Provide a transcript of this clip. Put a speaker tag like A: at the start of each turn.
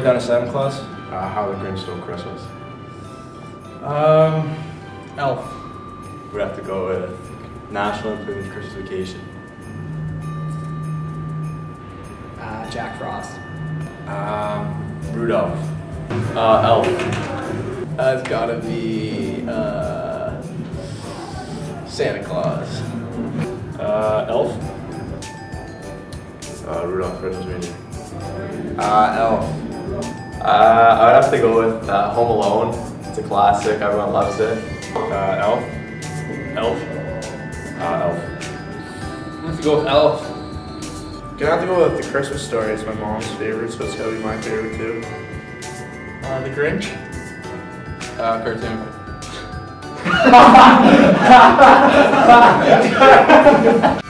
A: Kind of Santa Claus?
B: How the Grinch Stole Christmas.
A: Elf.
B: We'd have to go with National Lampoon's Christmas Vacation.
C: Jack Frost.
B: Rudolph.
D: Elf.
A: It's gotta be Santa Claus.
D: Elf.
B: Rudolph Red-Nosed Reindeer.
A: Elf.
D: I would have to go with Home Alone. It's a classic. Everyone loves it.
B: Elf.
D: Elf.
B: Elf.
A: I have to go with Elf.
E: Gonna have to go with The Christmas Story. It's my mom's favorite, so it's gotta be my favorite too.
A: The Grinch.
D: Cartoon.